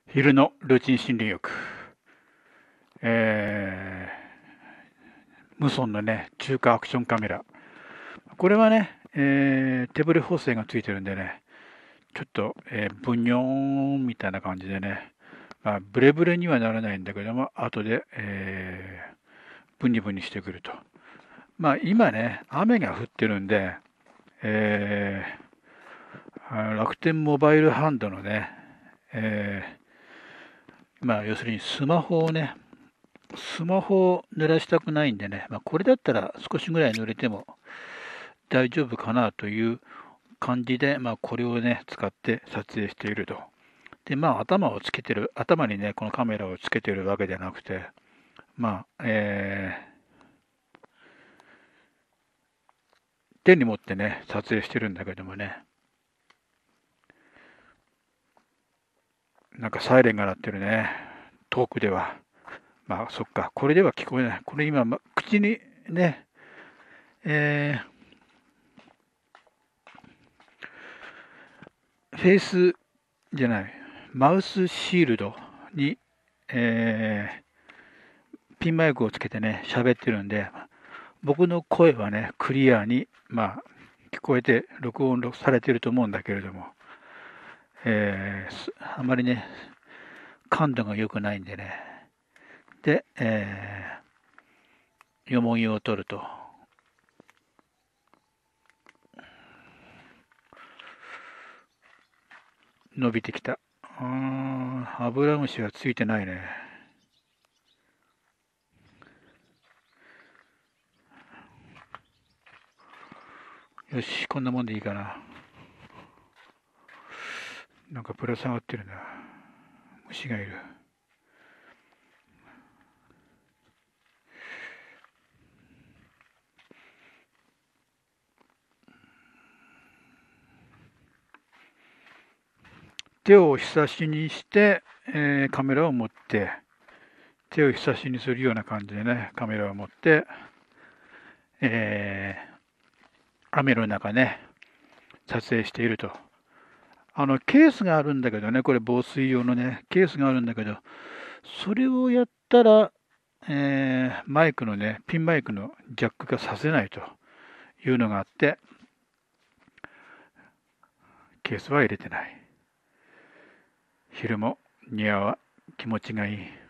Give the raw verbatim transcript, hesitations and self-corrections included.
昼のルーチン森林浴。えー、無損のね、中華アクションカメラ。これはね、えー手ブレ補正がついてるんでね、ちょっと、えー、ブニョーンみたいな感じでね、まあ、ブレブレにはならないんだけども、後で、えーブニブニしてくると。まあ、今ね、雨が降ってるんで、えーあの楽天モバイルハンドのね、えーまあ、要するにスマホをね、スマホを濡らしたくないんでね、まあ、これだったら少しぐらい濡れても大丈夫かなという感じで、まあ、これをね、使って撮影していると。で、まあ、頭をつけてる、頭にね、このカメラをつけてるわけじゃなくて、まあ、えー手に持ってね、撮影してるんだけどもね、なんかサイレンが鳴ってるね、遠くでは。まあ、そっか、これでは聞こえない。これ今、ま口にね、えーフェイスじゃない、マウスシールドに、えーピンマイクをつけてね、喋ってるんで、僕の声はね、クリアに、まあ、聞こえて、録音されてると思うんだけれども、えーあまりね、感度が良くないんでね、で、えー、よもぎを取ると、伸びてきた。あー、アブラムシはついてないね。よし、こんなもんでいいかな。なんかぶら下がってるな。虫がいる。手をひさしにして、えーカメラを持って、手をひさしにするような感じでね、カメラを持って、えー雨の中ね、撮影していると。あの、ケースがあるんだけどね、これ防水用のね、ケースがあるんだけど、それをやったら、えーマイクのね、ピンマイクのジャックがさせないというのがあって、ケースは入れてない。昼も庭は気持ちがいい。